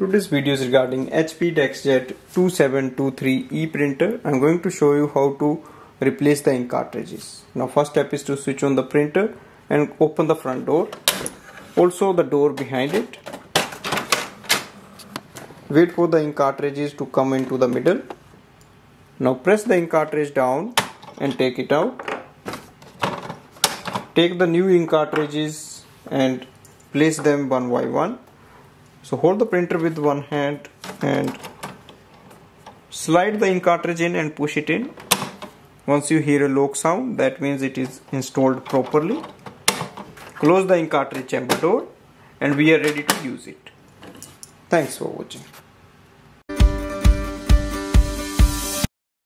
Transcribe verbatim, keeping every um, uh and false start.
Today's video is regarding H P DeskJet two seven two three E printer. I'm going to show you how to replace the ink cartridges. Now first step is to switch on the printer and open the front door. Also the door behind it. Wait for the ink cartridges to come into the middle. Now press the ink cartridge down and take it out. Take the new ink cartridges and place them one by one. So hold the printer with one hand and slide the ink cartridge in and push it in. Once you hear a lock sound, that means it is installed properly. Close the ink cartridge chamber door and we are ready to use it. Thanks for watching.